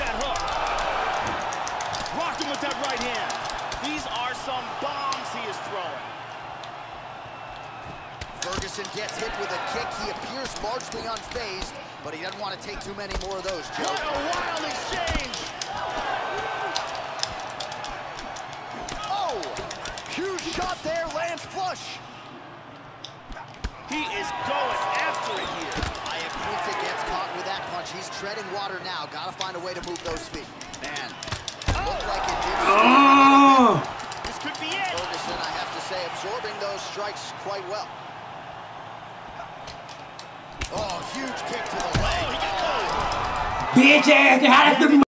that hook. Rocked him with that right hand. These are some bombs he is throwing. Ferguson gets hit with a kick. He appears largely unfazed, but he doesn't want to take too many more of those, Joe. What a wild exchange! Oh! Huge shot there, lands flush. He is going after it here. Iaquinta gets caught with that punch. He's treading water now. Gotta find a way to move those feet. Man, looked like it did. Oh! This could be it. Ferguson, I have to say, absorbing those strikes quite well. Oh, huge kick to the leg. Oh, he got caught. Bitch ass,